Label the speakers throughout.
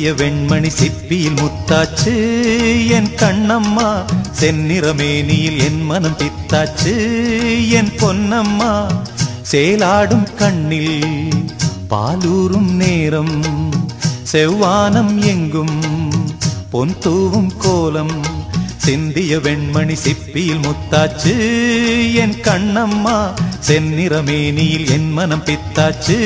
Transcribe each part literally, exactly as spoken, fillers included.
Speaker 1: சிந்திய வெண்மணி சிப்பியில் முத்தாச்சு என் கண்ணம்மா, செந்நிறமேனியில் என் மனம் பித்தாச்சு என் பொன்னம்மா. சேலாடும் கண்ணில் பாலூரும் நேரம், செவ்வானம் எங்கும் பொன் தூவும் கோலம். சிந்திய வெண்மணி சிப்பியில் முத்தாச்சு என் கண்ணம்மா, செந்நிறமேனியில் என் மனம் பித்தாச்சு.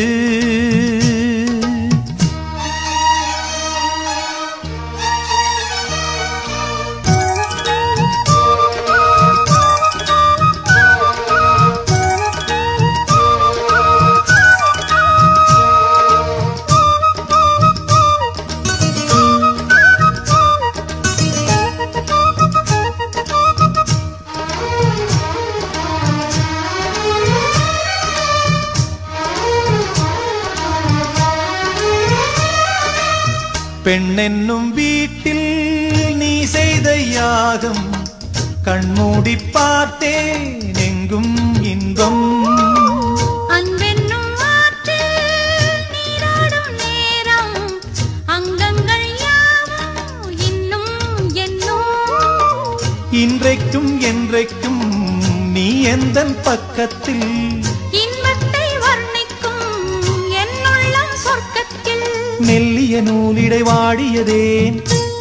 Speaker 1: பெண்ணென்னும் வீட்டில் நீ செய்த யாகம், கண்மூடி பார்த்தேன் எங்கும் இன்பம்.
Speaker 2: அன்பென்னும் ஆற்றில் நீராடும் நேரம், அங்கங்கள் யாவும் இன்னும் என்னும்.
Speaker 1: இன்றைக்கும் என்றைக்கும் நீ எந்தன் பக்கத்தில்,
Speaker 2: இன்பத்தை வர்ணிக்கும் என்னுள்ளம் சொர்க்கத்தில்.
Speaker 1: மெல்லிய நூலிடை வாடியதேன்,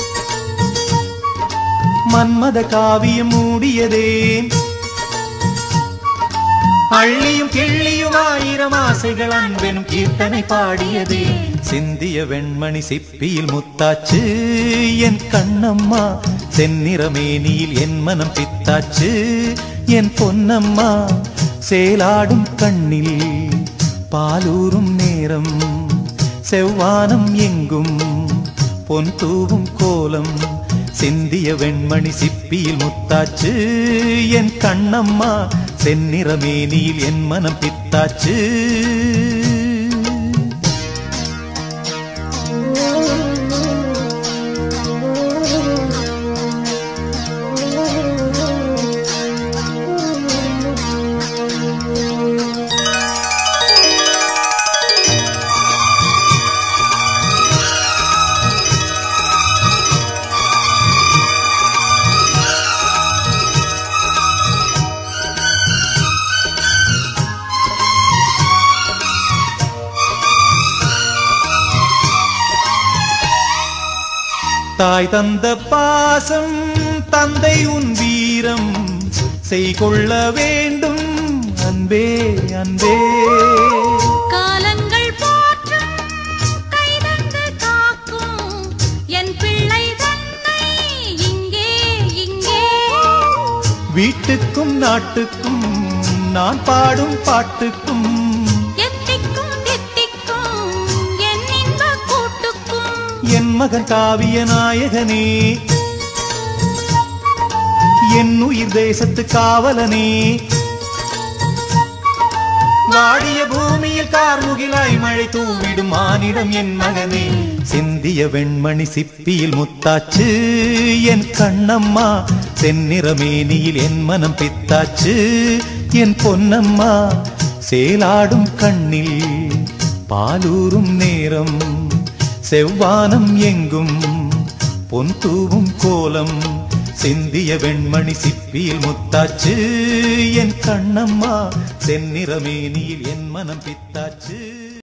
Speaker 1: மன்மத காவியம் மூடியதேன். அள்ளியும் கிள்ளியும் ஆயிரம் ஆசைகள் அன்பெனும் கீர்த்தனை பாடியதே. சிந்திய வெண்மணி சிப்பியில் முத்தாச்சு என் கண்ணம்மா, செந்நிறமேனியில் என் மனம் பித்தாச்சு என் பொன்னம்மா. சேலாடும் கண்ணில் பாலூரும் நேரம், செவ்வானம் எங்கும் பொன் தூவும் கோலம். சிந்திய வெண்மணி சிப்பியில் முத்தாச்சு என் கண்ணம்மா, செந்நிறமேனியில் என் மனம் பித்தாச்சு. தாய் தந்த பாசம் தந்தை உன் வீரம், செய்கொள்ள வேண்டும் அன்பே அன்பே.
Speaker 2: காலங்கள் போற்றும் கைதந்து காக்கும் என் பிள்ளை தன்னை இங்கே இங்கே.
Speaker 1: வீட்டுக்கும் நாட்டுக்கும் நான் பாடும் பாட்டுக்கும், என் மகன் காவிய நாயகனே, என் உயிர் தேசத்து காவலனே. வாடிய பூமியில் கார்முகிலாய் மழை தூவிடும் மானிடம் என் மகனே. சிந்திய வெண்மணி சிப்பியில் முத்தாச்சு என் கண்ணம்மா, செந்நிறமேனியில் என் மனம் பித்தாச்சு என் பொன்னம்மா. சேலாடும் கண்ணில் பாலூரும் நேரம், செவ்வானம் எங்கும் பொன் தூவும் கோலம். சிந்திய வெண்மணி சிப்பியில் முத்தாச்சு என் கண்ணம்மா, செந்நிறமேனியில் என் மனம் பித்தாச்சு.